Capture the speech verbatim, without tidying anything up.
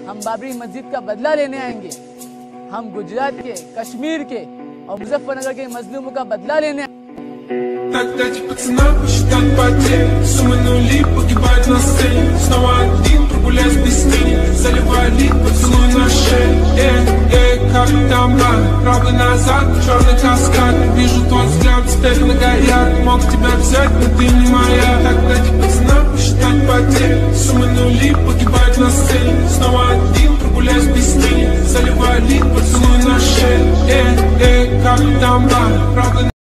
हम बाबरी मस्जिद का बदला लेने आएंगे। हम गुजरात के, कश्मीर के और मुजफ्फरनगर के मजलूमों का बदला लेने आएंगे। Так дайте пацанам посчитать потери. Суммы нули погибают на сцене. Снова один прогуляюсь без тени. Заливаю лик, поцелуй на шее. Эй, эй, как там бар? Правый назад, черный каскад. Вижу твой взгляд, степенно горят. Мог тебя взять, но ты не моя. Так дайте пацанам посчитать потери. Суммы нули погибают на сцене. Снова один прогуляюсь без тени. Заливаю лик, поцелуй на шее. Эй, эй, как там бар? Правый